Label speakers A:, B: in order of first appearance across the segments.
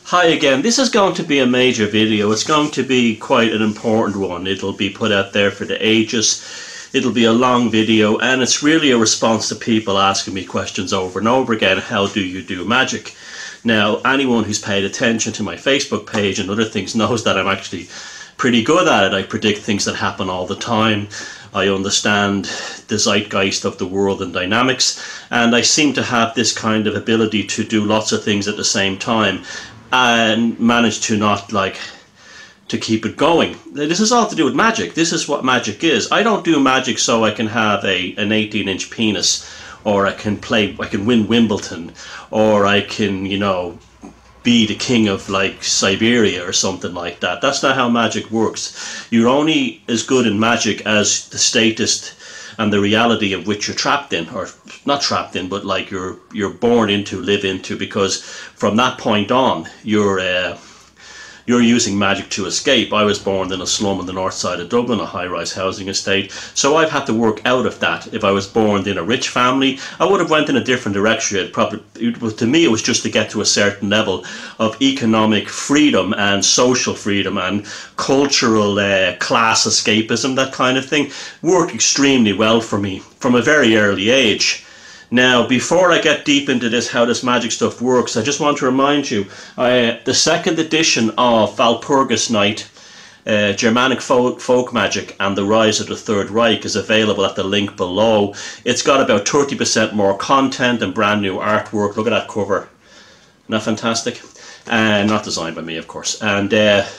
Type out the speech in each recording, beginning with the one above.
A: Hi again. This is going to be a major video. It's going to be quite an important one. It'll be put out there for the ages. It'll be a long video, and it's really a response to people asking me questions over and over again. How do you do magic? Now, anyone who's paid attention to my Facebook page and other things knows that I'm actually pretty good at it. I predict things that happen all the time. I understand the zeitgeist of the world and dynamics, and I seem to have this kind of ability to do lots of things at the same time and manage to not to keep it going. This is all to do with magic. This is what magic is. I don't do magic so I can have an 18-inch penis, or I can win Wimbledon, or I can, be the king of Siberia or something like that. That's not how magic works. You're only as good in magic as the statist and the reality of which you're trapped in, or not trapped in, but you're born into, live into, because from that point on you're using magic to escape. I was born in a slum on the north side of Dublin, a high-rise housing estate, so I've had to work out of that. If I was born in a rich family, I would have went in a different direction. To me, it was just to get to a certain level of economic freedom and social freedom and cultural class escapism. That kind of thing worked extremely well for me from a very early age. Now, before I get deep into this, how this magic stuff works, I just want to remind you, the second edition of Walpurgis Night, Germanic folk magic and the rise of the Third Reich, is available at the link below. It's got about 30% more content and brand new artwork. Look at that cover. Isn't that fantastic? And not designed by me, of course. And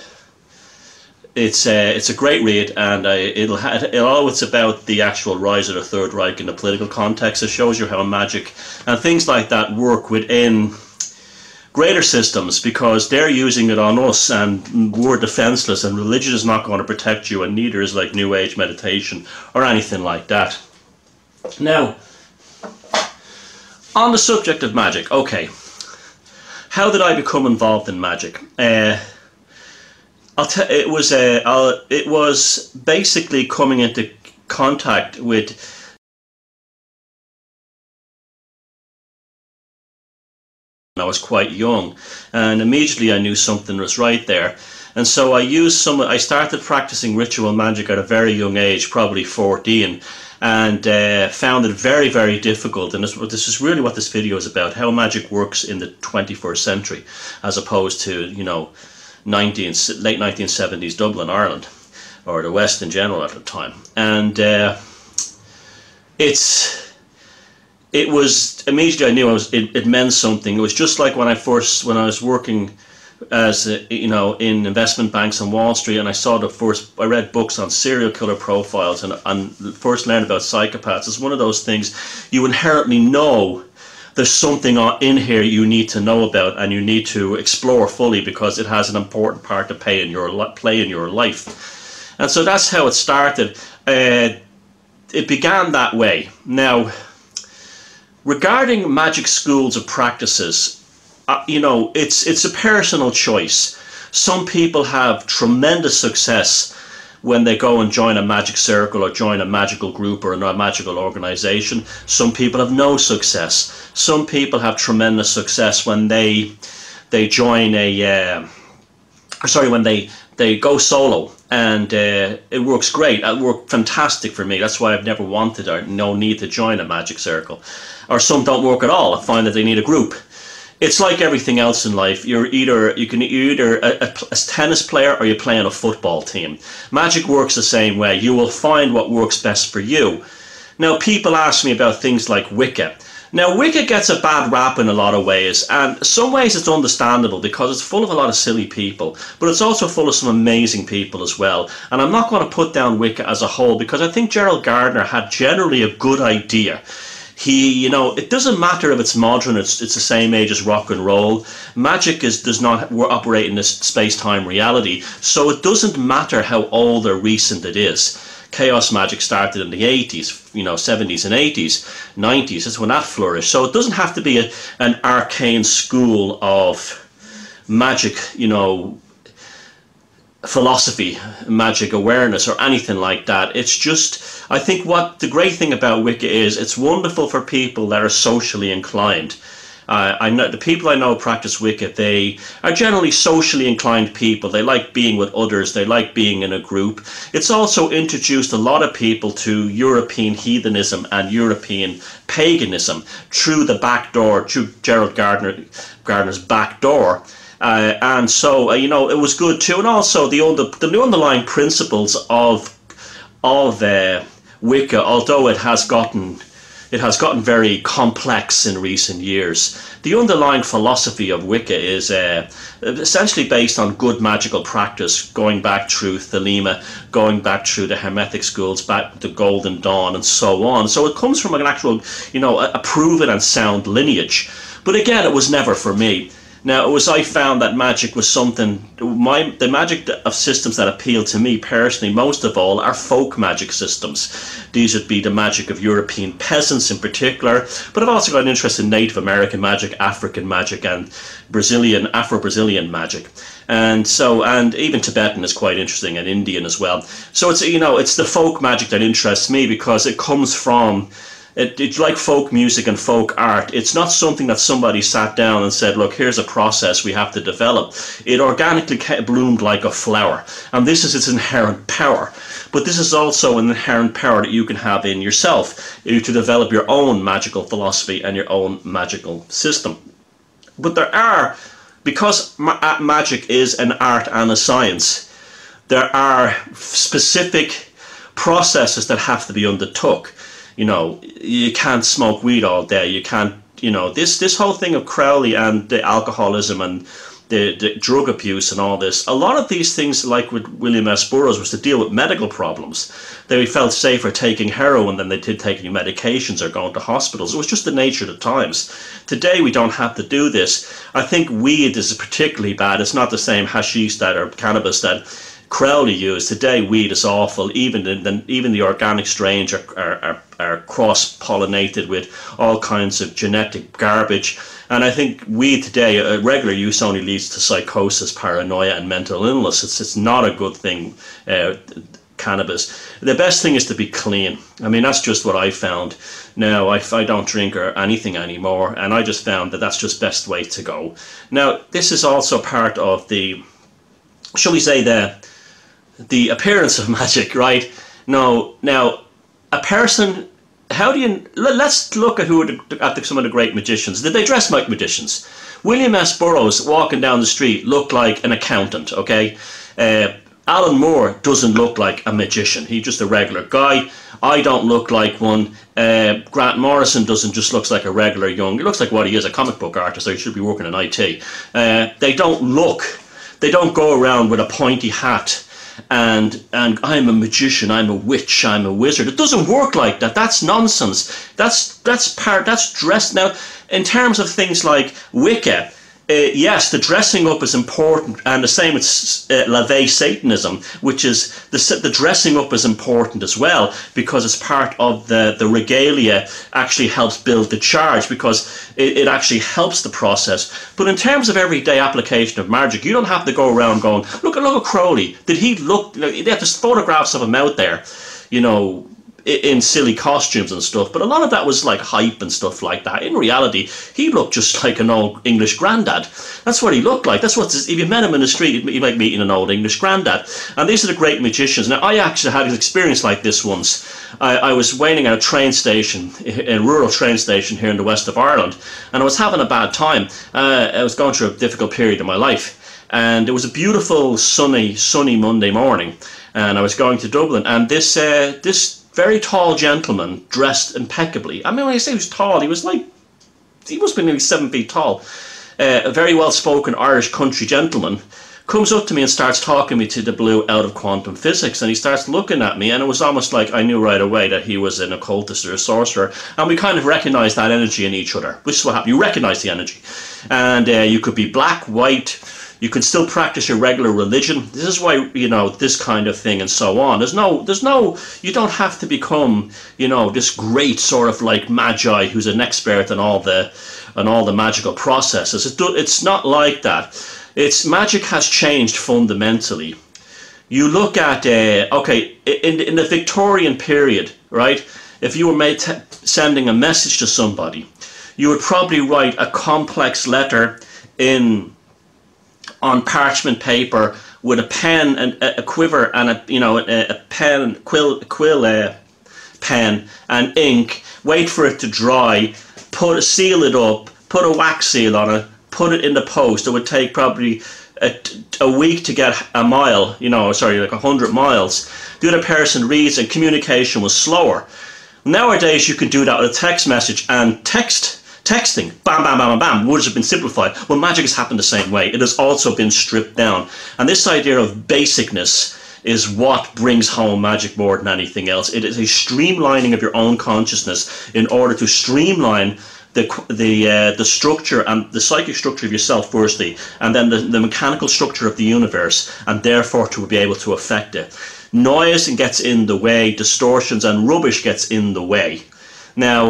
A: it's a great read, and it's about the actual rise of the Third Reich in the political context. It shows you how magic and things like that work within greater systems, because they're using it on us and we're defenseless, and religion is not going to protect you, and neither is New Age meditation or anything like that. Now, on the subject of magic, okay, how did I become involved in magic? It was basically coming into contact with when I was quite young, and immediately I knew something was right there, and so I started practicing ritual magic at a very young age, probably 14, and found it very, very difficult. And this is really what this video is about: how magic works in the 21st century, as opposed to late 1970s Dublin, Ireland, or the West in general at the time. And it was immediately I knew it meant something. It was just like when I was working as in investment banks on Wall Street, and I read books on serial killer profiles and first learned about psychopaths. It's one of those things you inherently know. There's something in here you need to know about, and you need to explore fully, because it has an important part to play in your life. And so that's how it started. It began that way. Now, regarding magic schools or practices, it's a personal choice. Some people have tremendous success when they go and join a magic circle or join a magical group or a magical organization. Some people have no success. Some people have tremendous success when they join when they go solo, and it works great. It worked fantastic for me. That's why I've never wanted or no need to join a magic circle. Or some don't work at all. I find that they need a group. It's like everything else in life. You're either a tennis player or you play on a football team. Magic works the same way. You will find what works best for you. Now, people ask me about things like Wicca. Now, Wicca gets a bad rap in a lot of ways, and some ways it's understandable because it's full of a lot of silly people, but it's also full of some amazing people as well. And I'm not going to put down Wicca as a whole, because I think Gerald Gardner had generally a good idea. It doesn't matter if it's modern, it's the same age as rock and roll. Magic does not operate in this space-time reality, so it doesn't matter how old or recent it is. Chaos magic started in the 80s, 70s and 80s, 90s, that's when that flourished. So it doesn't have to be an arcane school of magic, philosophy, magic awareness, or anything like that. It's just, I think what the great thing about Wicca is, it's wonderful for people that are socially inclined. I know the people I know practice Wicca. They are generally socially inclined people. They like being with others. They like being in a group. It's also introduced a lot of people to European heathenism and European paganism through the back door, through Gerald Gardner's back door. And so, you know, it was good too. And also the underlying principles of Wicca, although it has gotten very complex in recent years. The underlying philosophy of Wicca is essentially based on good magical practice, going back through Thelema, going back through the Hermetic schools, back to Golden Dawn, and so on. So it comes from an actual, you know, a proven and sound lineage. But again, it was never for me. Now, I found that magic was something, the magic of systems that appeal to me personally most of all are folk magic systems. These would be the magic of European peasants in particular, but I've also got an interest in Native American magic, African magic, and Afro-Brazilian magic. And even Tibetan is quite interesting, and Indian as well. So it's, you know, it's the folk magic that interests me because it comes from, it's like folk music and folk art. It's not something that somebody sat down and said, look, here's a process we have to develop. It organically bloomed like a flower. And this is its inherent power. But this is also an inherent power that you can have in yourself to develop your own magical philosophy and your own magical system. But because magic is an art and a science, there are specific processes that have to be undertook. You know, you can't smoke weed all day. You can't, you know, this whole thing of Crowley and the alcoholism and the drug abuse and all this. A lot of these things, like with William S. Burroughs, was to deal with medical problems. They felt safer taking heroin than they did taking medications or going to hospitals. It was just the nature of the times. Today we don't have to do this. I think weed is particularly bad. It's not the same hashish or cannabis that Crowley used. Today weed is awful. Even the organic strains are cross-pollinated with all kinds of genetic garbage. And I think weed today, regular use only leads to psychosis, paranoia, and mental illness. It's not a good thing, cannabis. The best thing is to be clean. I mean, that's just what I found. Now, I don't drink or anything anymore, and I just found that that's just best way to go. Now, this is also part of the, shall we say, the appearance of magic, right? Now, a person, let's look at some of the great magicians. Did they dress like magicians? William S. Burroughs, walking down the street, looked like an accountant, okay? Alan Moore doesn't look like a magician. He's just a regular guy. I don't look like one. Grant Morrison just looks like a regular he looks like what he is, a comic book artist, so he should be working in IT. They don't go around with a pointy hat and I'm a magician, I'm a witch, I'm a wizard. It doesn't work like that. That's nonsense. That's dress. Now, in terms of things like Wicca, yes, the dressing up is important, and the same with Lave Satanism, which is the dressing up is important as well, because it's part of the regalia. Actually helps build the charge, because it actually helps the process. But in terms of everyday application of magic, you don't have to go around going, look at Crowley. Did he look? They have just photographs of him out there, you know, in silly costumes and stuff, but a lot of that was like hype and stuff like that. In reality, he looked just like an old English granddad. That's what he looked like. That's what, if you met him in the street, you might meet an old English granddad. And these are the great magicians. Now, I actually had an experience like this once. I was waiting at a train station, a rural train station here in the west of Ireland, and I was having a bad time. I was going through a difficult period in my life, and it was a beautiful sunny Monday morning, and I was going to Dublin, and this very tall gentleman, dressed impeccably. I mean, when I say he was tall, he must have been nearly 7 feet tall. A very well-spoken Irish country gentleman comes up to me and starts talking me to the blue out of quantum physics, and he starts looking at me, and it was almost like I knew right away that he was an occultist or a sorcerer, and we kind of recognized that energy in each other, which is what happened. You recognize the energy, and you could be black, white. You can still practice your regular religion. This is why, you know, this kind of thing and so on. There's no, you don't have to become, you know, this great sort of like magi who's an expert on all the magical processes. It's not like that. Magic has changed fundamentally. You look at, okay, in the Victorian period, right? If you were sending a message to somebody, you would probably write a complex letter on parchment paper with a pen and a quiver and a pen, quill pen and ink, wait for it to dry, seal it up, put a wax seal on it, put it in the post. It would take probably a week to get a mile, like 100 miles. The other person reads and communication was slower. Nowadays you can do that with a text message, and texting, bam, bam, bam, bam, bam, words have been simplified. Well, magic has happened the same way. It has also been stripped down. And this idea of basicness is what brings home magic more than anything else. It is a streamlining of your own consciousness in order to streamline the structure and the psychic structure of yourself firstly, and then the mechanical structure of the universe, and therefore to be able to affect it. Noise gets in the way, distortions and rubbish gets in the way. Now,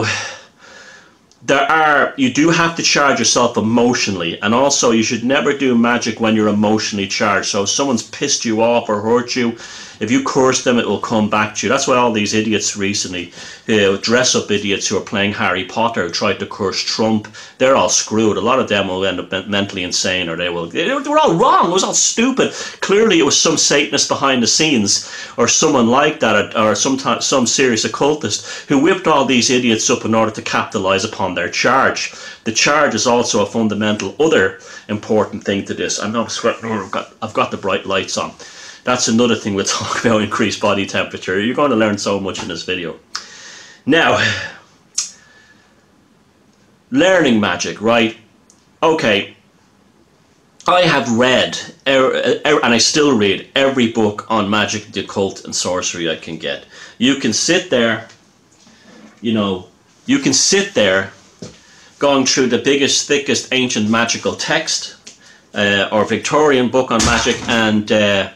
A: you do have to charge yourself emotionally, and also you should never do magic when you're emotionally charged. So if someone's pissed you off or hurt you, if you curse them, it will come back to you. That's why all these idiots recently, dress-up idiots who are playing Harry Potter, who tried to curse Trump, they're all screwed. A lot of them will end up mentally insane, or they were all wrong. It was all stupid. Clearly it was some Satanist behind the scenes, or someone like that, or some serious occultist who whipped all these idiots up in order to capitalize upon their charge. The charge is also a fundamental other important thing to this. I'm not sweating. I've got the bright lights on. That's another thing we'll talk about, increased body temperature. You're going to learn so much in this video. Now, learning magic, right? Okay, I have read, and I still read, every book on magic, the occult, and sorcery I can get. You can sit there, you can sit there going through the biggest, thickest ancient magical text or Victorian book on magic, and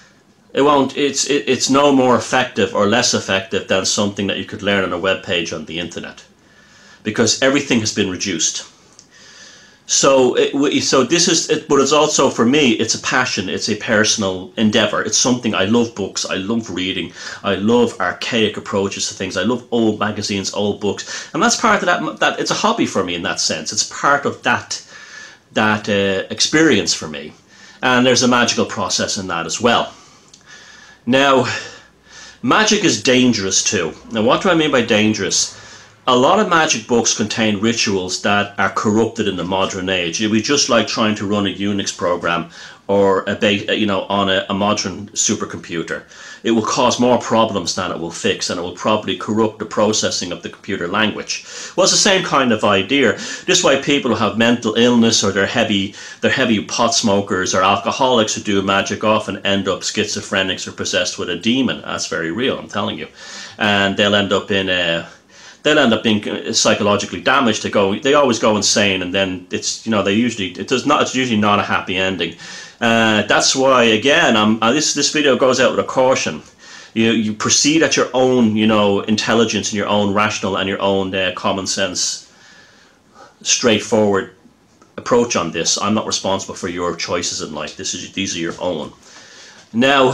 A: it's no more effective or less effective than something that you could learn on a web page on the internet, because everything has been reduced. So this is it, but it's also, for me, it's a passion, it's a personal endeavor. It's something I love. Books, I love reading, I love archaic approaches to things, I love old magazines, old books, and that's part of that it's a hobby for me in that sense. It's part of that experience for me, and there's a magical process in that as well. Now, magic is dangerous too. Now, what do I mean by dangerous? A lot of magic books contain rituals that are corrupted in the modern age. It would be just like trying to run a Unix program or on a modern supercomputer. It will cause more problems than it will fix, and it will probably corrupt the processing of the computer language. Well, it's the same kind of idea. This is why people who have mental illness, or they're heavy pot smokers or alcoholics who do magic, often end up schizophrenics or possessed with a demon. That's very real, I'm telling you. And they'll end up being psychologically damaged. They always go insane, and then it's usually not a happy ending. That's why, again, this video goes out with a caution. You proceed at your own intelligence and your own rational and your own common sense, straightforward approach on this. I'm not responsible for your choices in life. These are your own. Now,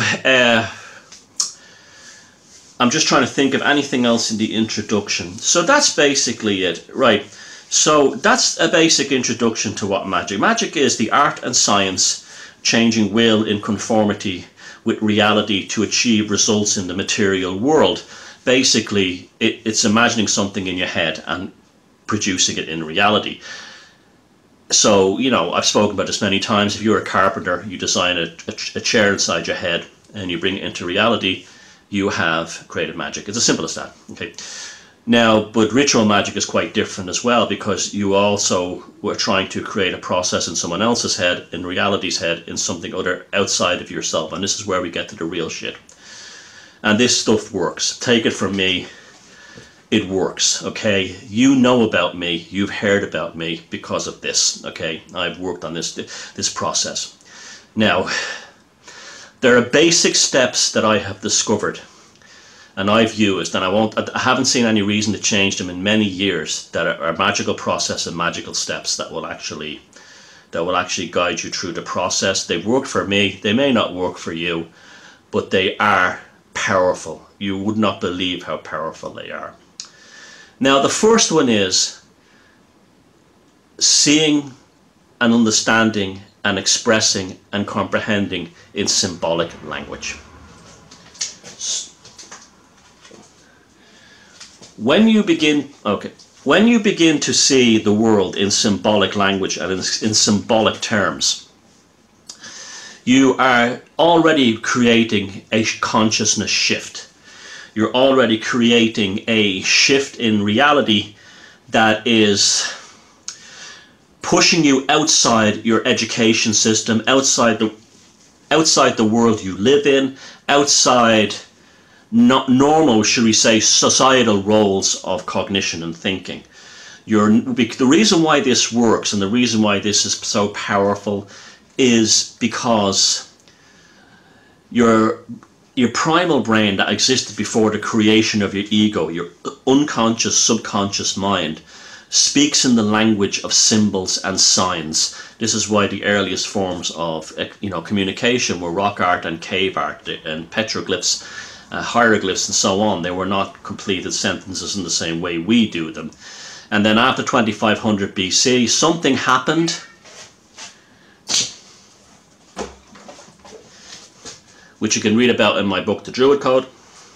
A: I'm just trying to think of anything else in the introduction. So that's basically it, right? So that's a basic introduction to what magic is: the art and science changing will in conformity with reality to achieve results in the material world. Basically, it's imagining something in your head and producing it in reality. So, I've spoken about this many times. If you're a carpenter, you design a chair inside your head and you bring it into reality, you have created magic. It's as simple as that. Okay. Now, but ritual magic is quite different as well, because you also were trying to create a process in someone else's head, in reality's head, in something other outside of yourself. And this is where we get to the real shit. And this stuff works. Take it from me, it works. Okay, you know about me, you've heard about me because of this. Okay, I've worked on this process. Now, there are basic steps that I have discovered and I've used, and I haven't seen any reason to change them in many years, that are magical process and magical steps that will actually guide you through the process. They've worked for me. They may not work for you, but they are powerful. You would not believe how powerful they are. Now, the first one is seeing and understanding and expressing and comprehending in symbolic language. When you begin to see the world in symbolic language and in symbolic terms, you are already creating a consciousness shift. You're already creating a shift in reality that is pushing you outside your education system, outside the world you live in, outside not normal, should we say, societal roles of cognition and thinking. The reason why this works and the reason why this is so powerful is because your primal brain that existed before the creation of your ego, your unconscious, subconscious mind, speaks in the language of symbols and signs. This is why the earliest forms of communication were rock art and cave art and petroglyphs, hieroglyphs and so on. They were not completed sentences in the same way we do them. And then after 2500 BC, something happened which you can read about in my book, The Druid Code,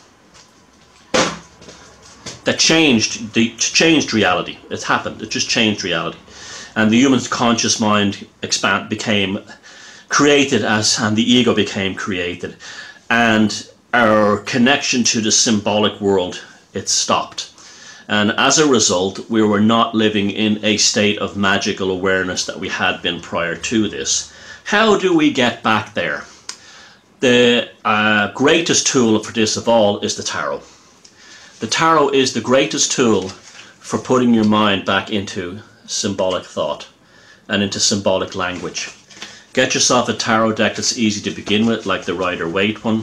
A: that changed reality. It happened. It just changed reality. And the human conscious mind became created and the ego became created. And our connection to the symbolic world, it stopped. And as a result, we were not living in a state of magical awareness that we had been prior to this. How do we get back there? The greatest tool for this of all is the tarot. The tarot is the greatest tool for putting your mind back into symbolic thought and into symbolic language. Get yourself a tarot deck that's easy to begin with, like the Rider-Waite one.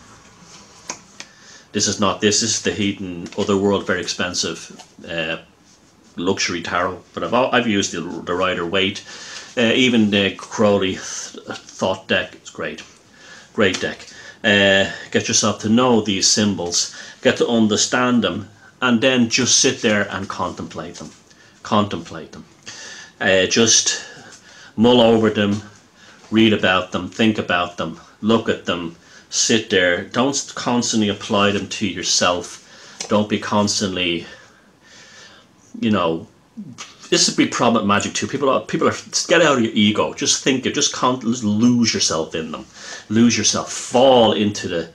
A: This is the Heathen Otherworld, very expensive luxury tarot. But I've used the Rider-Waite, even the Crowley Thought deck. It's great. Great deck. Get yourself to know these symbols, get to understand them, and then just sit there and contemplate them. Just mull over them, read about them, think about them, look at them, sit there. Don't constantly apply them to yourself. Don't be constantly, this would be problem at magic too. People are get out of your ego. Just think it. Just lose yourself in them. Lose yourself. Fall into the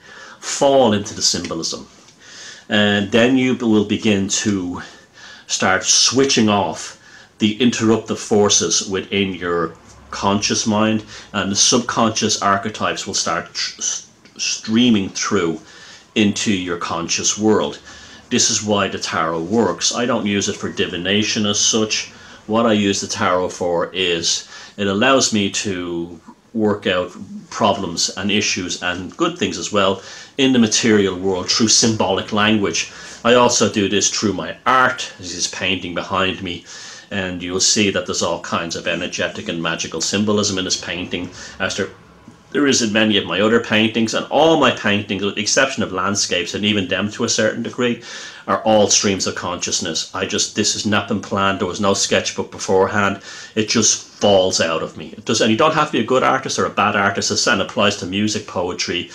A: symbolism, and then you will begin to start switching off the interruptive forces within your conscious mind, and the subconscious archetypes will start streaming through into your conscious world. This is why the tarot works. I don't use it for divination as such. What I use the tarot for is it allows me to work out problems and issues and good things as well in the material world through symbolic language. I also do this through my art. There's this painting behind me, and you'll see that there's all kinds of energetic and magical symbolism in this painting, as there is in many of my other paintings. And all my paintings, with the exception of landscapes, and even them to a certain degree, are all streams of consciousness. This has not been planned. There was no sketchbook beforehand. It just falls out of me. It does, and you don't have to be a good artist or a bad artist. This applies to music, poetry,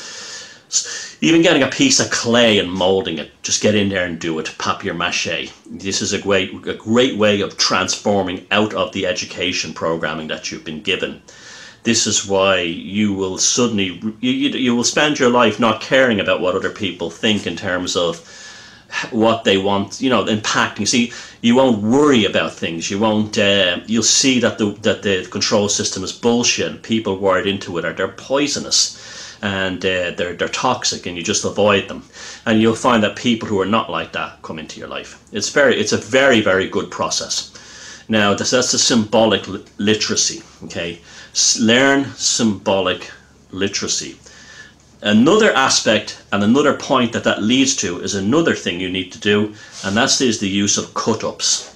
A: even getting a piece of clay and molding it. Just get in there and do it. papier-mâché. This is a great way of transforming out of the education programming that you've been given. This is why you will suddenly, you will spend your life not caring about what other people think in terms of what they want, impacting. See, you won't worry about things. You won't. You'll see that the control system is bullshit. And people wired into it they're poisonous, and they're toxic, and you just avoid them. And you'll find that people who are not like that come into your life. It's a very, very good process. Now that's the symbolic literacy. Okay. Learn symbolic literacy. Another aspect and another point that leads to is another thing you need to do, and that is the use of cut-ups.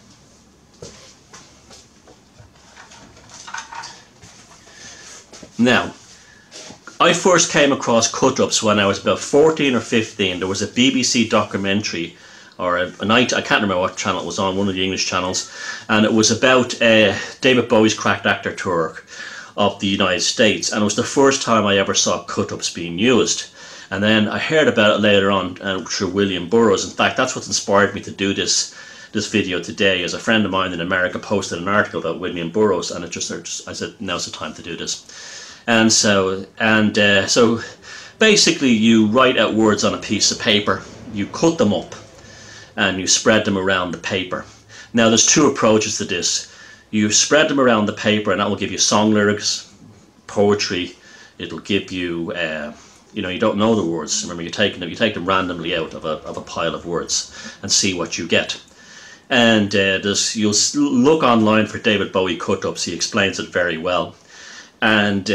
A: Now, I first came across cut-ups when I was about 14 or 15. There was a BBC documentary or a night, I can't remember what channel it was on, one of the English channels, and it was about David Bowie's Cracked Actor tour of the United States, and it was the first time I ever saw cut-ups being used. And then I heard about it later on through William Burroughs. In fact, that's what inspired me to do this video today. As a friend of mine in America posted an article about William Burroughs, and I said, now's the time to do this. And so basically you write out words on a piece of paper, you cut them up, and you spread them around the paper. Now there's two approaches to this. You spread them around the paper, and that will give you song lyrics, poetry. It'll give you, you don't know the words. Remember, you take them randomly out of a pile of words and see what you get. And you'll look online for David Bowie cut-ups. He explains it very well. And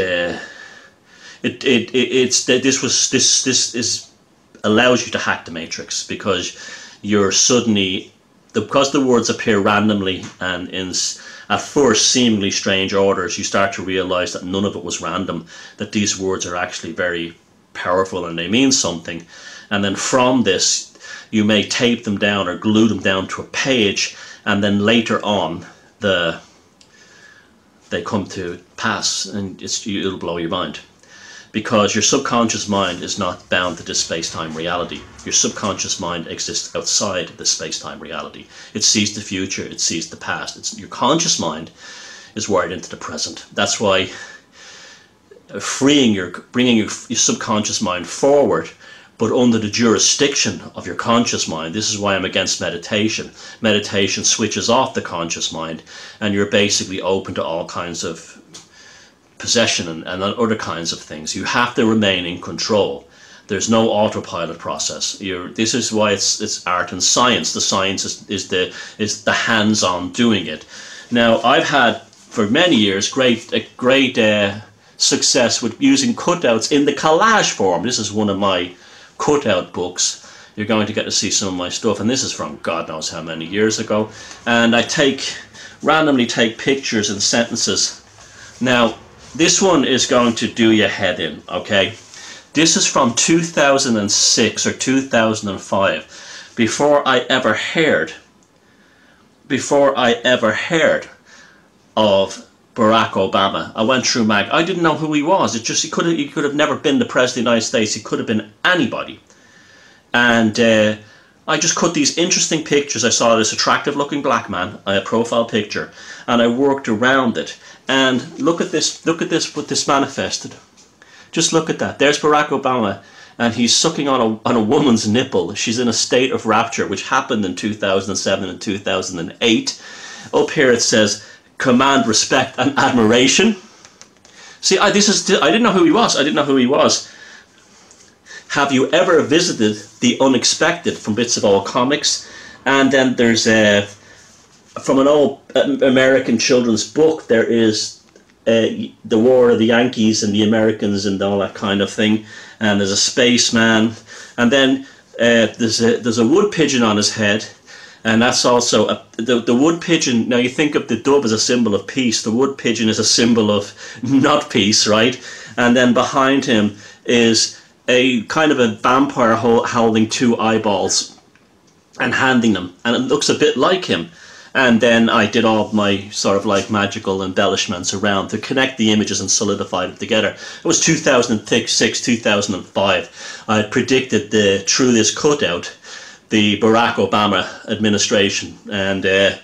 A: this allows you to hack the matrix, because you're suddenly, because the words appear randomly and in at first seemingly strange orders, you start to realize that none of it was random, that these words are actually very powerful and they mean something. And then from this you may tape them down or glue them down to a page, and then later on they come to pass, and it'll blow your mind. Because your subconscious mind is not bound to this space-time reality. Your subconscious mind exists outside the space-time reality. It sees the future, it sees the past. Your conscious mind is wired into the present. That's why bringing your subconscious mind forward, but under the jurisdiction of your conscious mind. This is why I'm against meditation. Meditation switches off the conscious mind, and you're basically open to all kinds of possession and other kinds of things. You have to remain in control. There's no autopilot process. This is why it's art and science. The science is the hands-on doing it. Now, I've had for many years great success with using cutouts in the collage form. This is one of my cutout books. You're going to get to see some of my stuff, and this is from God knows how many years ago. And I randomly take pictures and sentences. Now, this one is going to do your head in, okay? This is from 2006 or 2005, before I ever heard of Barack Obama. I went through I didn't know who he was. He could have never been the President of the United States. He could have been anybody. And I just cut these interesting pictures. I saw this attractive looking black man, a profile picture, and I worked around it. And look at this, what this manifested. Just look at that. There's Barack Obama, and he's sucking on a woman's nipple. She's in a state of rapture, which happened in 2007 and 2008. Up here it says, command respect and admiration. See, I didn't know who he was. Have you ever visited the unexpected from Bits of Old Comics? And then there's from an old American children's book, there is the War of the Yankees and the Americans and all that kind of thing. And there's a spaceman, and then there's a wood pigeon on his head, and that's also the wood pigeon. Now you think of the dove as a symbol of peace. The wood pigeon is a symbol of not peace, right? And then behind him is a kind of a vampire holding two eyeballs and handing them, and it looks a bit like him. And then I did all my sort of like magical embellishments around to connect the images and solidify them together. It was 2006, 2005. I had predicted through this cutout the Barack Obama administration, and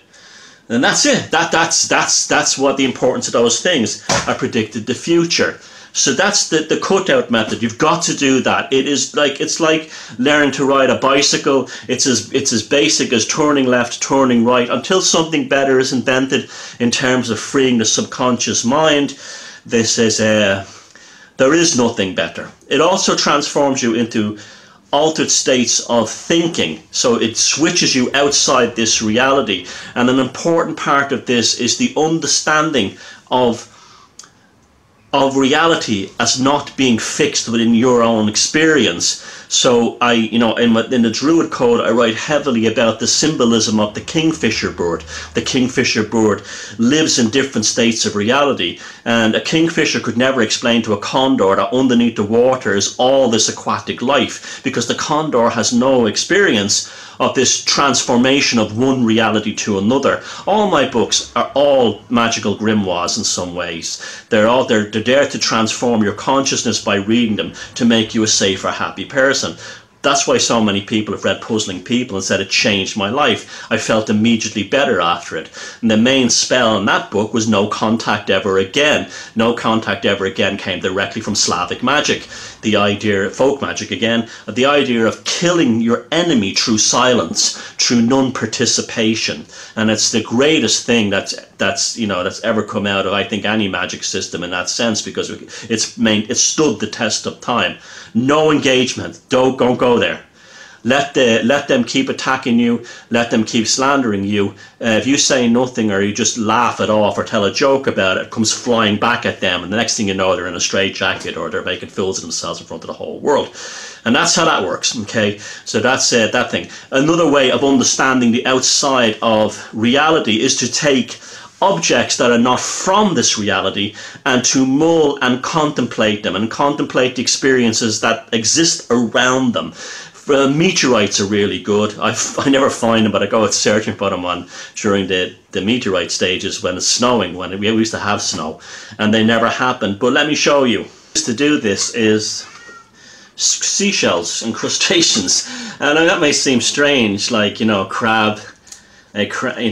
A: that's it. That's what the importance of those things. I predicted the future. So that's the cutout method. You've got to do that. It's like learning to ride a bicycle. It's as basic as turning left, turning right, until something better is invented in terms of freeing the subconscious mind. This is there is nothing better. It also transforms you into altered states of thinking, so it switches you outside this reality. And an important part of this is the understanding of of reality as not being fixed within your own experience. So I, you know, in the Druid code, I write heavily about the symbolism of the kingfisher bird. The kingfisher bird lives in different states of reality, and a kingfisher could never explain to a condor that underneath the water is all this aquatic life, because the condor has no experience of this transformation of one reality to another. All my books are all magical grimoires in some ways. They're there to transform your consciousness by reading them, to make you a safer, happy person. That's why so many people have read Puzzling People and said it changed my life. I felt immediately better after it. And the main spell in that book was no contact ever again. No contact ever again came directly from Slavic magic. The idea, folk magic again, the idea of killing your enemy through silence, through non-participation. And it's the greatest thing that's ever come out of, I think, any magic system in that sense, because it's stood the test of time. No engagement. Don't go there. Let them keep attacking you. Let them keep slandering you. If you say nothing, or you just laugh it off or tell a joke about it, it comes flying back at them, and the next thing you know, they're in a straitjacket, or they're making fools of themselves in front of the whole world. And that's how that works. Okay, so that's that thing. Another way of understanding the outside of reality is to take objects that are not from this reality and to mull and contemplate them, and contemplate the experiences that exist around them. Meteorites are really good. I never find them, but I go out searching for them during the meteorite stages when it's snowing, when we used to have snow, and they never happen. But let me show you. To do this is seashells and crustaceans, and that may seem strange, like, you know, a crab, a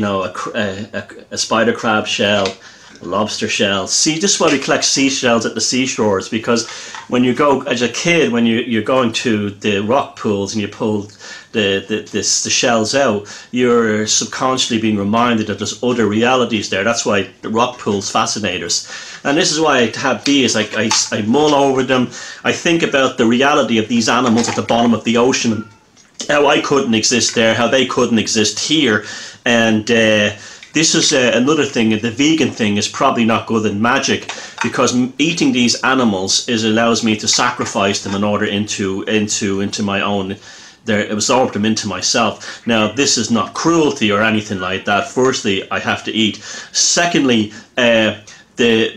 A: spider crab shell, a lobster shell. See, this is why we collect seashells at the seashores, because when you go as a kid, when you're going to the rock pools and you pull the shells out, you're subconsciously being reminded that there's other realities there. That's why the rock pools fascinate us. And this is why I have bees. I mull over them. I think about the reality of these animals at the bottom of the ocean, how I couldn't exist there, how they couldn't exist here. And this is another thing. The vegan thing is probably not good in magic, because eating these animals allows me to sacrifice them in order into my own, absorb them into myself. Now, this is not cruelty or anything like that. Firstly, I have to eat. Secondly, the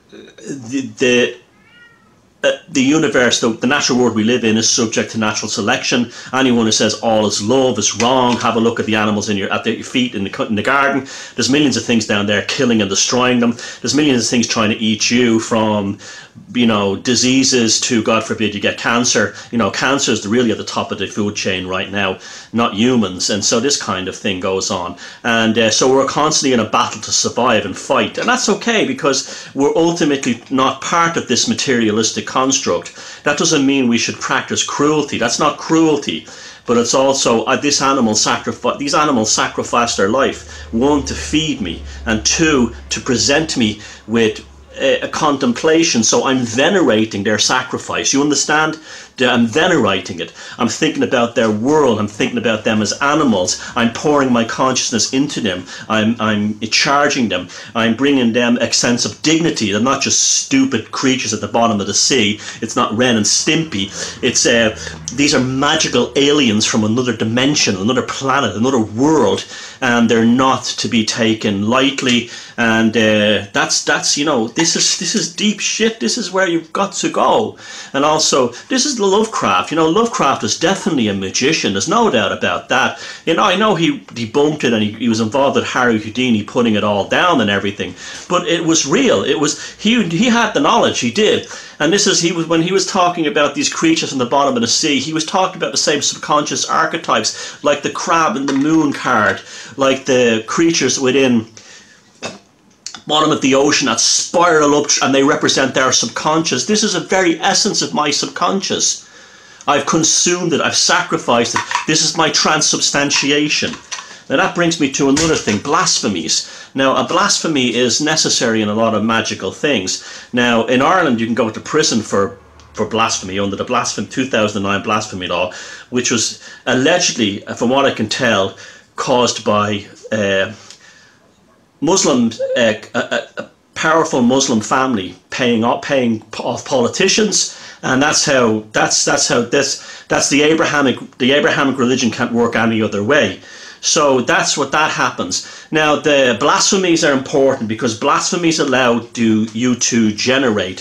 A: universe, the natural world we live in, is subject to natural selection. Anyone who says all is love is wrong. Have a look at the animals at your feet in the garden. There's millions of things down there killing and destroying them. There's millions of things trying to eat you, from, you know, diseases to, God forbid, you get cancer. You know, cancer is really at the top of the food chain right now, not humans. And so this kind of thing goes on. And so we're constantly in a battle to survive and fight. And that's okay, because we're ultimately not part of this materialistic construct. That doesn't mean we should practice cruelty. That's not cruelty. But it's also, these animals sacrificed their life, one, to feed me, and two, to present me with a contemplation. So I'm venerating their sacrifice. You understand? I'm venerating it. I'm thinking about their world. I'm thinking about them as animals. I'm pouring my consciousness into them. I'm charging them. I'm bringing them a sense of dignity. They're not just stupid creatures at the bottom of the sea. It's not Ren and Stimpy. It's these are magical aliens from another dimension, another planet, another world, and they're not to be taken lightly. And that's you know, this is deep shit. This is where you've got to go. And also, this is Lovecraft. You know, Lovecraft was definitely a magician. There's no doubt about that. You know, I know he debunked it, and he was involved with Harry Houdini putting it all down and everything. But it was real. It was he had the knowledge. He did. And this is when he was talking about these creatures on the bottom of the sea. He was talking about the same subconscious archetypes, like the crab and the moon card, like the creatures within bottom of the ocean that spiral up, and they represent their subconscious. This is a very essence of my subconscious. I've consumed it. I've sacrificed it. This is my transubstantiation. Now that brings me to another thing, blasphemies. Now, a blasphemy is necessary in a lot of magical things. Now, in Ireland, you can go to prison for blasphemy under the 2009 blasphemy law, which was allegedly, from what I can tell, caused by Muslim powerful Muslim family paying off politicians, and that's the Abrahamic religion can't work any other way. So that's what that happens. Now the blasphemies are important because blasphemies allow you to generate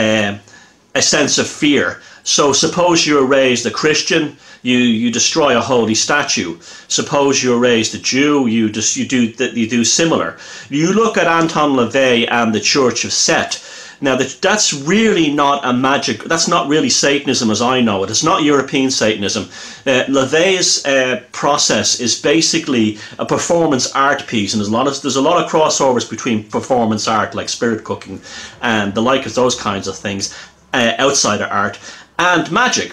A: a sense of fear. So suppose you're raised a Christian, you destroy a holy statue. Suppose you're raised a Jew, you do similar. You look at Anton LaVey and the Church of Set. Now that's really not a magic. That's not really Satanism as I know it. It's not European Satanism. LaVey's process is basically a performance art piece, and there's a lot of crossovers between performance art like spirit cooking and the like of those kinds of things outside of art and magic.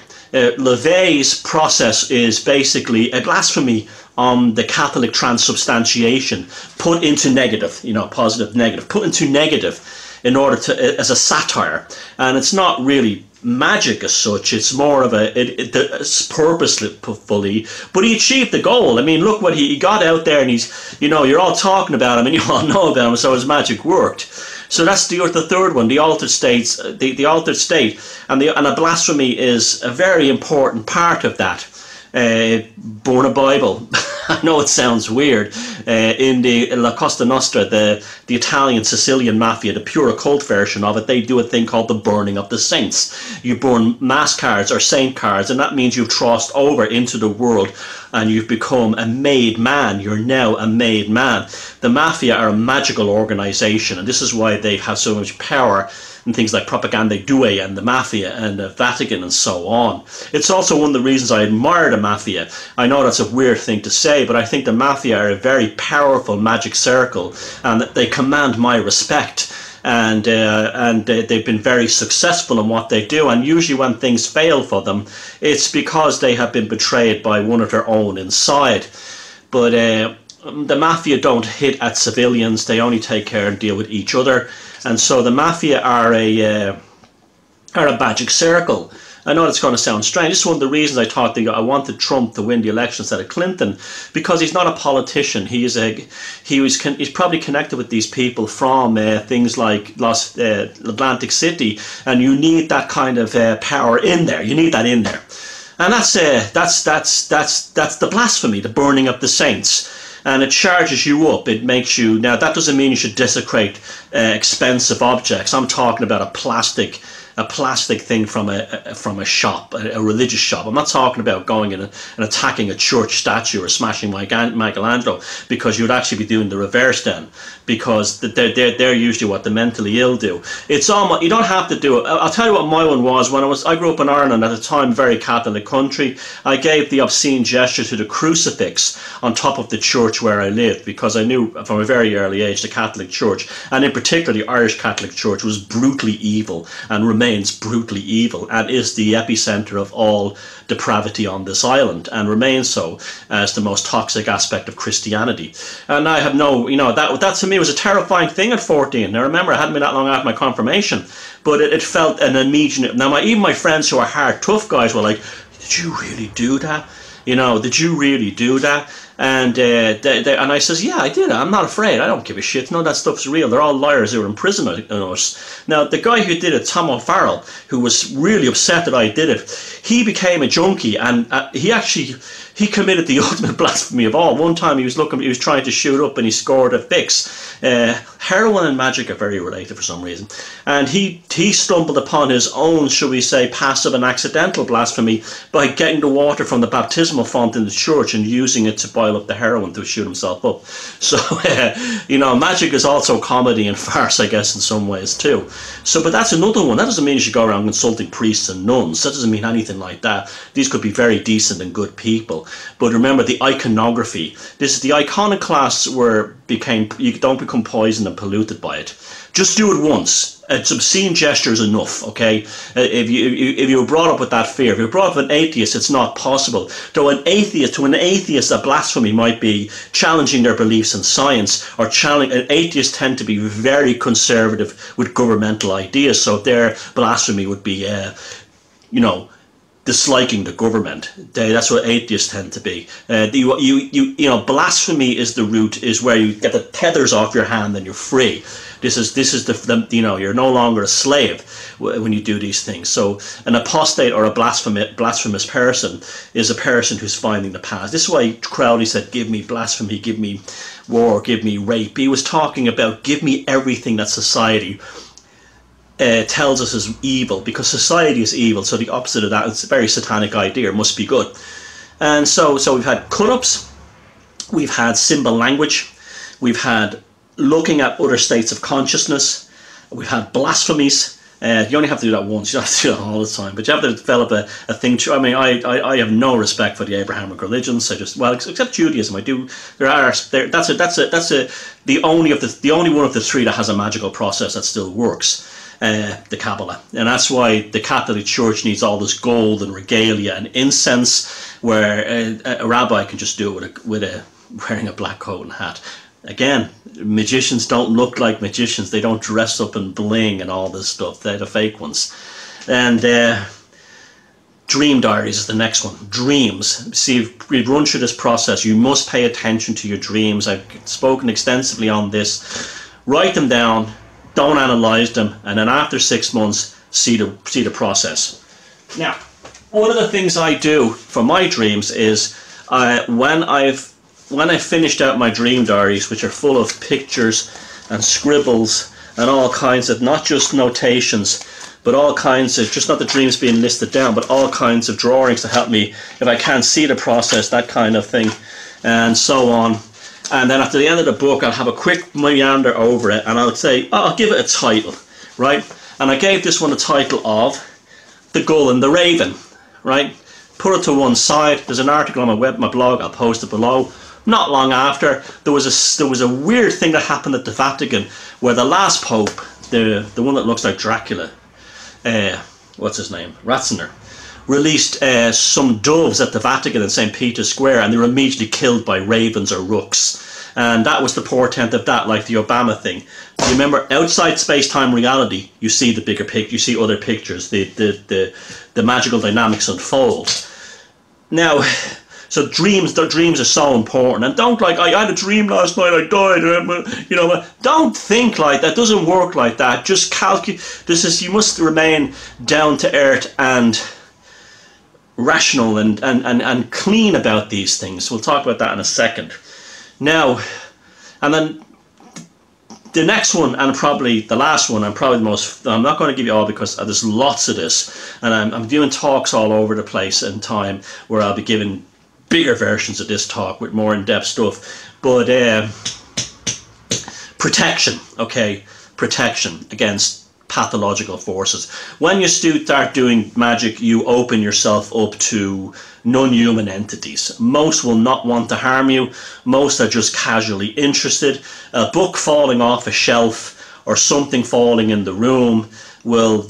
A: LaVey's process is basically a blasphemy on the Catholic transubstantiation put into negative, positive, negative, put into negative in order to, as a satire. And it's not really magic as such, it's more of it's purposefully, but he achieved the goal. I mean, look what he got out there, and he's, you're all talking about him and you all know about him, so his magic worked. So that's the third one, the altered states, the altered state, and a blasphemy is a very important part of that. Born a Bible. I know it sounds weird. In the La Costa Nostra, the Italian Sicilian mafia, the pure occult version of it, they do a thing called the burning of the saints. You burn mass cards or saint cards, and that means you've crossed over into the world and you've become a made man. You're now a made man. The mafia are a magical organization, and this is why they have so much power and things like Propaganda Due and the Mafia and the Vatican and so on. It's also one of the reasons I admire the Mafia. I know that's a weird thing to say, but I think the Mafia are a very powerful magic circle, and they command my respect. And they've been very successful in what they do, and usually when things fail for them, it's because they have been betrayed by one of their own inside. But the Mafia don't hit at civilians, they only take care and deal with each other. And so the Mafia are a magic circle. I know it's going to sound strange. This is one of the reasons I thought I wanted Trump to win the election instead of Clinton, because he's not a politician. He's probably connected with these people from things like Atlantic City, and you need that kind of power in there. You need that in there, and that's the blasphemy, the burning of the saints. And it charges you up. It makes you, now that doesn't mean you should desecrate expensive objects. I'm talking about a plastic thing from a shop, a religious shop. I'm not talking about going in and attacking a church statue or smashing Michelangelo, because you'd actually be doing the reverse then, because they're usually what the mentally ill do. It's almost, you don't have to do it. I'll tell you what my one was. I grew up in Ireland, at the time very Catholic country. I gave the obscene gesture to the crucifix on top of the church where I lived, because I knew from a very early age the Catholic Church, and in particular the Irish Catholic Church, was brutally evil and remains brutally evil, and is the epicenter of all depravity on this island, and remains so as the most toxic aspect of Christianity. And I have no, that to me was a terrifying thing at 14. Now remember, I hadn't been that long after my confirmation, but it felt an immediate. Now even my friends who are hard, tough guys were like, "Did you really do that? Did you really do that?" And and I says, "Yeah, I did. I'm not afraid. I don't give a shit. None of that stuff's real. They're all liars who are in prison on us." Now, the guy who did it, Tom O'Farrell, who was really upset that I did it, he became a junkie, and he committed the ultimate blasphemy of all. One time he was trying to shoot up, and he scored a fix. Heroin and magic are very related for some reason, and he stumbled upon his own, shall we say, passive and accidental blasphemy by getting the water from the baptismal font in the church and using it to boil up the heroin to shoot himself up. So magic is also comedy and farce, I guess, in some ways too. So, but that's another one. That doesn't mean you should go around consulting priests and nuns. That doesn't mean anything like that. These could be very decent and good people. But remember the iconography. This is the iconoclasts you don't become poisoned and polluted by it. Just do it once. It's obscene gesture is enough, okay? If you were brought up with that fear, if you're brought up with an atheist, it's not possible. Though to an atheist, a blasphemy might be challenging their beliefs in science, or atheists tend to be very conservative with governmental ideas, so their blasphemy would be, disliking the government. That's what atheists tend to be. Blasphemy is the root, is where you get the tethers off your hand and you're free. This is the you know, you're no longer a slave when you do these things. So an apostate or a blasphemous person is a person who's finding the past. This is why Crowley said, give me blasphemy, give me war, give me rape. He was talking about, give me everything that society tells us is evil, because society is evil. So the opposite of that, it's a very satanic idea, it must be good. And so we've had cut-ups, we've had symbol language, we've had looking at other states of consciousness, we've had blasphemies. You only have to do that once, you don't have to do that all the time, but you have to develop a thing. I mean, I have no respect for the Abrahamic religions. I just, well, except Judaism, I do. That's the only one of the three that has a magical process that still works. The Kabbalah, and that's why the Catholic Church needs all this gold and regalia and incense, where a rabbi can just do it with wearing a black coat and hat. Again, magicians don't look like magicians. They don't dress up in bling and all this stuff. They're the fake ones. And dream diaries is the next one. Dreams. See, we run through this process. You must pay attention to your dreams. I've spoken extensively on this. Write them down. Don't analyze them, and then after 6 months, see the process. Now, one of the things I do for my dreams is when I've finished out my dream diaries, which are full of pictures and scribbles and all kinds of, not just notations, but all kinds of, just not the dreams being listed down, but all kinds of drawings to help me if I can't see the process, that kind of thing, and so on. And then after the end of the book, I'll have a quick meander over it, and I'll say, oh, I'll give it a title, right? And I gave this one a title of The Gull and the Raven, right? Put it to one side. There's an article on my blog. I'll post it below. Not long after, there was a weird thing that happened at the Vatican, where the last pope, the one that looks like Dracula, what's his name, Ratzinger, released some doves at the Vatican in St. Peter's Square, and they were immediately killed by ravens or rooks. And that was the portent of that, like the Obama thing. You remember, outside space-time reality, you see the bigger picture, you see other pictures, the magical dynamics unfold. Now, so dreams are so important. And don't like, I had a dream last night, I died, you know, don't think like that. It doesn't work like that. Just calculate. You must remain down to earth and rational and clean about these things. We'll talk about that in a second. Now, and then the next one, and probably the last one, and probably the most, I'm not going to give you all because there's lots of this, and I'm doing talks all over the place in time where I'll be giving bigger versions of this talk with more in-depth stuff. But protection, okay, protection against pathological forces. When you start doing magic, you open yourself up to non-human entities. Most will not want to harm you. Most are just casually interested. A book falling off a shelf or something falling in the room will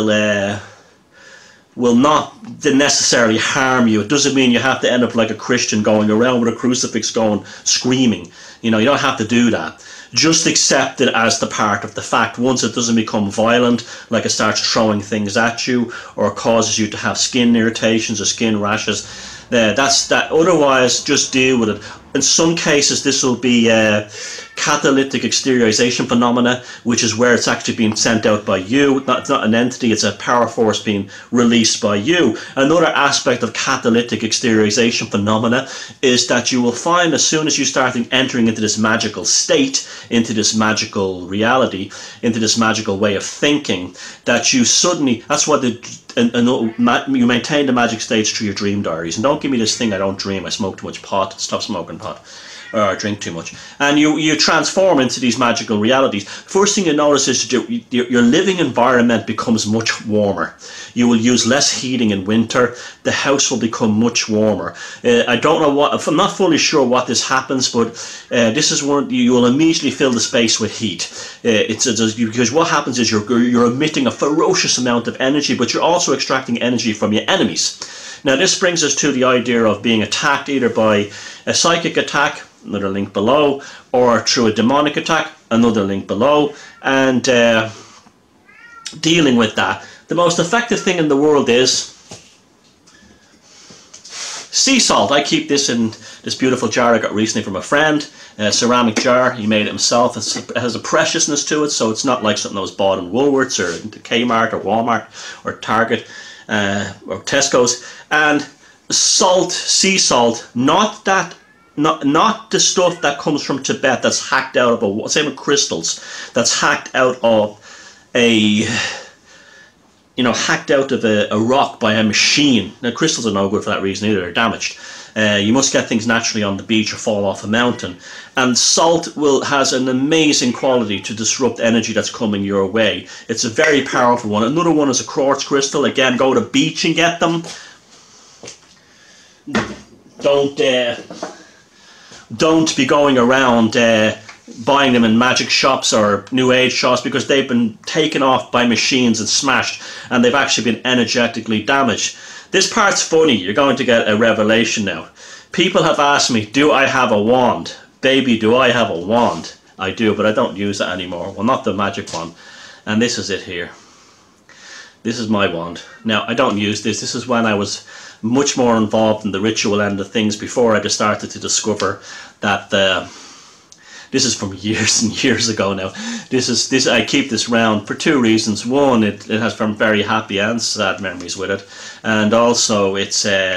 A: not necessarily harm you. It doesn't mean you have to end up like a Christian going around with a crucifix going screaming. You know, you don't have to do that. Just accept it as the part of the fact. Once it doesn't become violent, like it starts throwing things at you or causes you to have skin irritations or skin rashes, that's that. Otherwise, just deal with it. In some cases, this will be catalytic exteriorization phenomena, which is where it's actually being sent out by you. It's not an entity, it's a power force being released by you. Another aspect of catalytic exteriorization phenomena is that you will find as soon as you start entering into this magical state, into this magical reality, into this magical way of thinking, that you suddenly, that's what you maintain the magic states through your dream diaries. And don't give me this thing, I don't dream, I smoke too much pot, stop smoking pot, or drink too much. And you transform into these magical realities. First thing you notice is your living environment becomes much warmer. You will use less heating in winter. The house will become much warmer. I don't know what, I'm not fully sure what this happens, but this is one, you will immediately fill the space with heat. Because what happens is you're emitting a ferocious amount of energy, but you're also extracting energy from your enemies. Now this brings us to the idea of being attacked either by a psychic attack, another link below, or through a demonic attack, another link below, and dealing with that. The most effective thing in the world is Sea salt, I keep this in this beautiful jar I got recently from a friend, a ceramic jar. He made it himself. It has a preciousness to it, so it's not like something that was bought in Woolworths or Kmart or Walmart or Target or Tesco's. And salt, sea salt, not the stuff that comes from Tibet that's hacked out of a, same with crystals, that's hacked out of a, hacked out of a rock by a machine. Now, crystals are no good for that reason either, they're damaged. You must get things naturally on the beach or fall off a mountain. And salt has an amazing quality to disrupt energy that's coming your way. It's a very powerful one. Another one is a quartz crystal. Again, go to the beach and get them. Don't be going around buying them in magic shops or new age shops, because they've been taken off by machines and smashed, and they've actually been energetically damaged. This part's funny. You're going to get a revelation now. People have asked me, do I have a wand? Baby, do I have a wand? I do, but I don't use it anymore. Well, not the magic one. And this is it here. This is my wand. Now, I don't use this. This is when I was much more involved in the ritual end of things, before I just started to discover that this is from years and years ago now. I keep this round for two reasons. One, it has some very happy and sad memories with it, and also it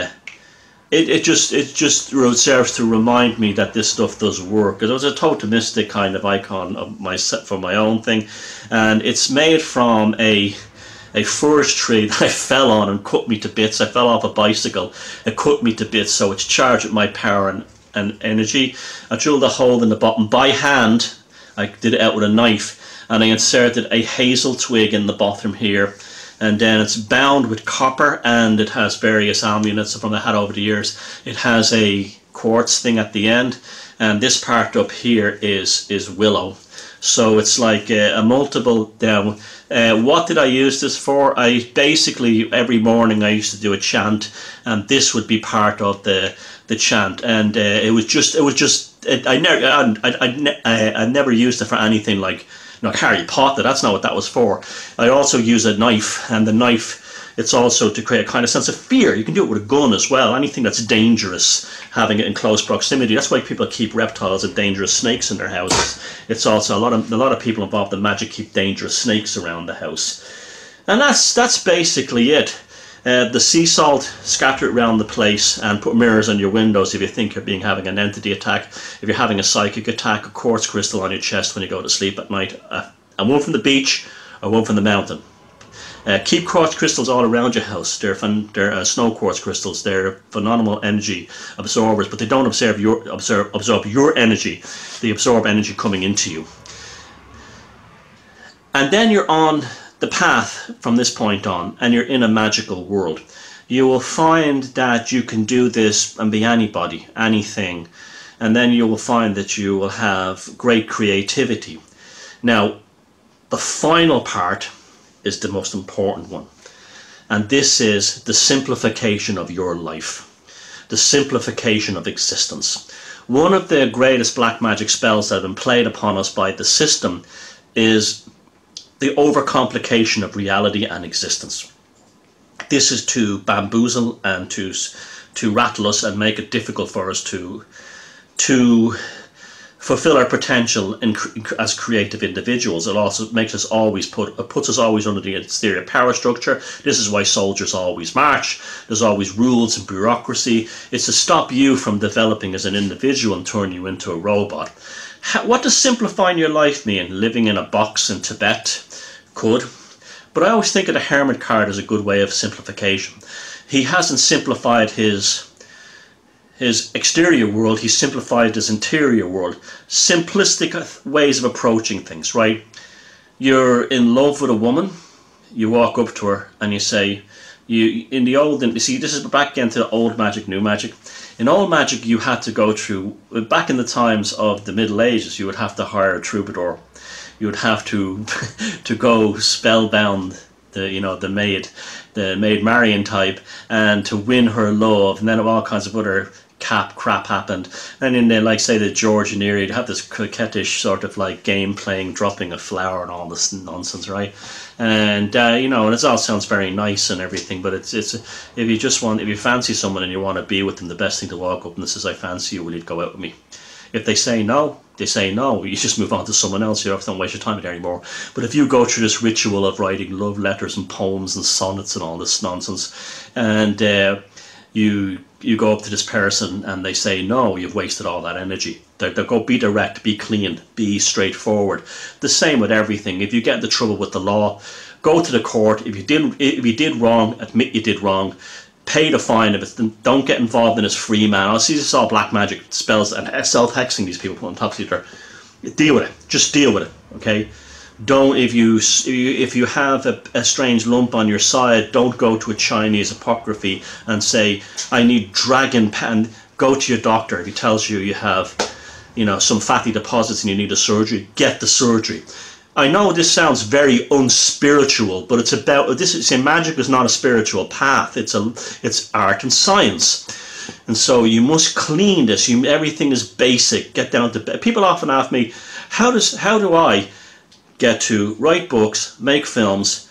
A: just serves to remind me that this stuff does work. It was a totemistic kind of icon of for my own thing, and it's made from a forest tree that I fell on and cut me to bits. I fell off a bicycle, it cut me to bits, so it's charged with my power and energy. I drilled a hole in the bottom by hand. I did it out with a knife, and I inserted a hazel twig in the bottom here, and then it's bound with copper, and it has various amulets from I had over the years. It has a quartz thing at the end, and this part up here is willow. So it's like a multiple down. What did I use this for? I basically, every morning I used to do a chant, and this would be part of the chant. And I never used it for anything like Harry Potter. That's not what that was for. I also use a knife, and the knife, it's also to create a kind of sense of fear. You can do it with a gun as well. Anything that's dangerous, having it in close proximity. That's why people keep reptiles and dangerous snakes in their houses. It's also a lot of people involved in magic keep dangerous snakes around the house. And that's basically it. The sea salt, scatter it around the place, and put mirrors on your windows if you think you're having an entity attack. If you're having a psychic attack, a quartz crystal on your chest when you go to sleep at night. And one from the beach or one from the mountain. Keep quartz crystals all around your house. They're snow quartz crystals. They're phenomenal energy absorbers, but they don't absorb your energy. They absorb energy coming into you. And then you're on the path from this point on, and you're in a magical world. You will find that you can do this and be anybody, anything, and then you will find that you will have great creativity. Now, the final part is the most important one, and this is the simplification of your life, the simplification of existence. One of the greatest black magic spells that have been played upon us by the system is the overcomplication of reality and existence. This is to bamboozle and to rattle us and make it difficult for us to fulfill our potential as creative individuals. It also makes us puts us always under the exterior power structure. This is why soldiers always march. There's always rules and bureaucracy. It's to stop you from developing as an individual and turn you into a robot. What does simplifying your life mean? Living in a box in Tibet? Could. But I always think of the Hermit card as a good way of simplification. He hasn't simplified his exterior world, he simplified his interior world. Simplistic ways of approaching things, right? You're in love with a woman, you walk up to her and you say, this is back into old magic, new magic. In old magic, you had to go through, back in the times of the Middle Ages, you would have to hire a troubadour. You would have to go spellbound the maid Marian type, and to win her love, and then all kinds of other crap happened. And in the, like say the Georgian era, you'd have this coquettish sort of like game playing, dropping a flower and all this nonsense, right? And you know, and it all sounds very nice and everything, but it's if you fancy someone and you want to be with them, the best thing to walk up and says, I fancy you, will you go out with me? If they say no, they say no. You just move on to someone else. You don't waste your time there anymore. But if you go through this ritual of writing love letters and poems and sonnets and all this nonsense, and you go up to this person and they say no, you've wasted all that energy. They'll go, be direct, be clean, be straightforward. The same with everything. If you get into trouble with the law, go to the court. If you did wrong, admit you did wrong. Pay the fine. If it's, don't get involved in this free man. I see this all black magic spells and self-hexing these people put on top of each other. Deal with it. Just deal with it. Okay. Don't, if you have a strange lump on your side, don't go to a Chinese apocryphy and say, I need dragon pen. Go to your doctor. If he tells you you have, you know, some fatty deposits and you need a surgery, get the surgery. I know this sounds very unspiritual, but it's about this. See, magic is not a spiritual path. It's art and science, and so you must clean this. Everything is basic. Get down to people often ask me, how do I get to write books, make films,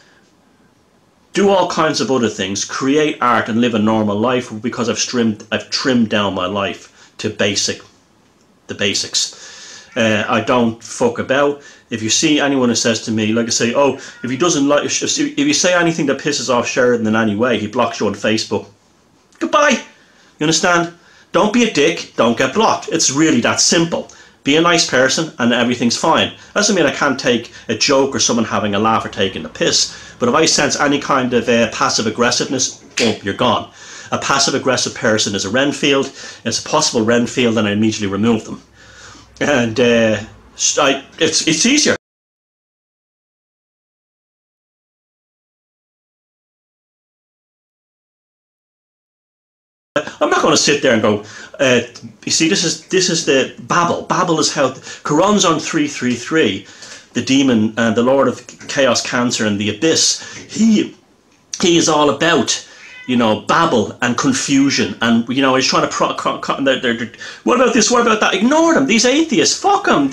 A: do all kinds of other things, create art, and live a normal life? Because I've trimmed down my life to the basics. I don't fuck about. If you see anyone who says to me, like I say, oh, if he doesn't like, if you say anything that pisses off Sheridan in any way, he blocks you on Facebook. Goodbye. You understand? Don't be a dick. Don't get blocked. It's really that simple. Be a nice person and everything's fine. Doesn't mean I can't take a joke or someone having a laugh or taking a piss. But if I sense any kind of passive aggressiveness, boom, you're gone. A passive aggressive person is a Renfield. It's a possible Renfield, and I immediately remove them. And it's easier. I'm not going to sit there and go, you see, this is the Babel. Babel is how Quran's on 333, the demon and the Lord of Chaos, Cancer, and the Abyss. He is all about, you know, babble and confusion, and you know, he's trying to what about this, what about that? Ignore them, these atheists, fuck them,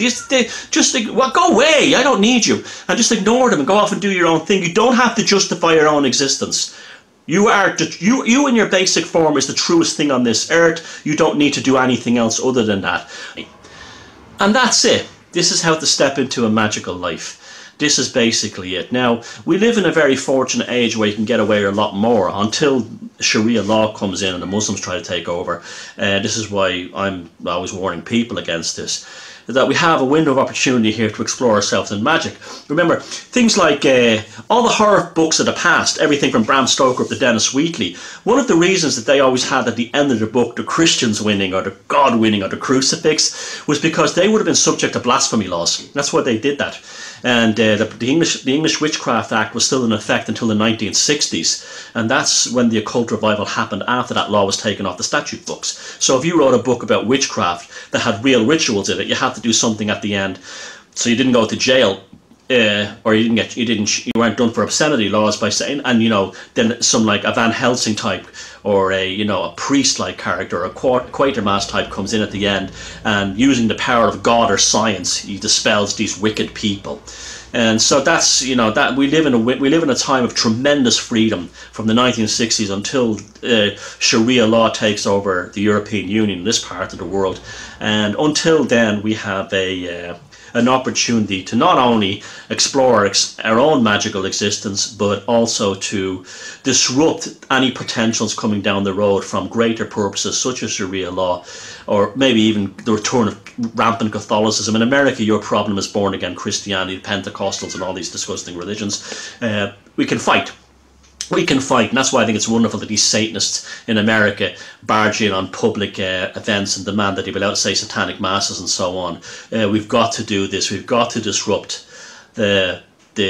A: go away, I don't need you, and just ignore them and go off and do your own thing. You don't have to justify your own existence. You in your basic form is the truest thing on this earth. You don't need to do anything else other than that. And that's it. This is how to step into a magical life. This is basically it. Now, we live in a very fortunate age where you can get away with a lot more until Sharia law comes in and the Muslims try to take over. This is why I'm always warning people against this. That we have a window of opportunity here to explore ourselves in magic. Remember, things like all the horror books of the past, everything from Bram Stoker up to Dennis Wheatley, one of the reasons that they always had at the end of the book the Christians winning or the God winning or the crucifix was because they would have been subject to blasphemy laws. That's why they did that. And the English Witchcraft Act was still in effect until the 1960s, and that's when the occult revival happened after that law was taken off the statute books. So if you wrote a book about witchcraft that had real rituals in it, you had to do something at the end, so you didn't go to jail, or you weren't done for obscenity laws by saying, and you know, then some like a Van Helsing type or a priest like character or a Quatermass type comes in at the end, and using the power of God or science, he dispels these wicked people. And so that's, you know, that we live in a time of tremendous freedom from the 1960s until Sharia law takes over the European Union, this part of the world, and until then we have an opportunity to not only explore our own magical existence, but also to disrupt any potentials coming down the road from greater purposes such as Sharia law, or maybe even the return of rampant Catholicism. In America, your problem is born again Christianity, Pentecostals, and all these disgusting religions. We can fight. We can fight, and that's why I think it's wonderful that these Satanists in America barge in on public events and demand that they be allowed to say satanic masses and so on. We've got to do this. We've got to disrupt the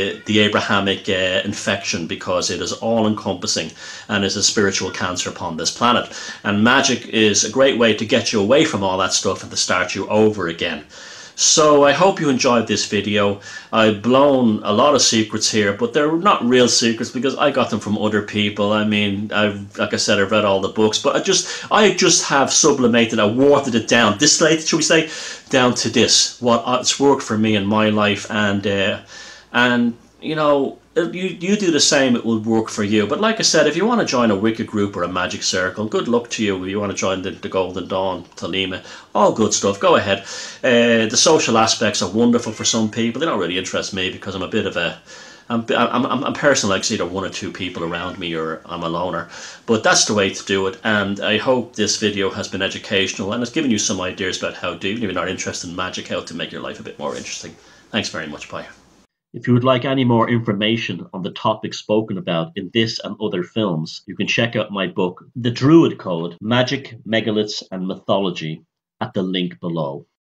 A: Abrahamic infection, because it is all-encompassing and is a spiritual cancer upon this planet. And magic is a great way to get you away from all that stuff and to start you over again. So I hope you enjoyed this video. I've blown a lot of secrets here, but they're not real secrets because I got them from other people. I mean, like I said, I've read all the books, but I just have sublimated, I watered it down, distilled, should we say, down to this, it's worked for me in my life, and you know, you do the same, it will work for you. But like I said, if you want to join a Wicca group or a magic circle, good luck to you. If you want to join the Golden Dawn, Tolima, all good stuff, go ahead. The social aspects are wonderful for some people. They don't really interest me because I'm a bit of a I'm a person likes either one or two people around me, or I'm a loner. But that's the way to do it, and I hope this video has been educational and it's given you some ideas about how to, even if you're not interested in magic, how to make your life a bit more interesting. Thanks very much, bye. If you would like any more information on the topics spoken about in this and other films, you can check out my book, The Druid Code, Magic, Megaliths and Mythology, at the link below.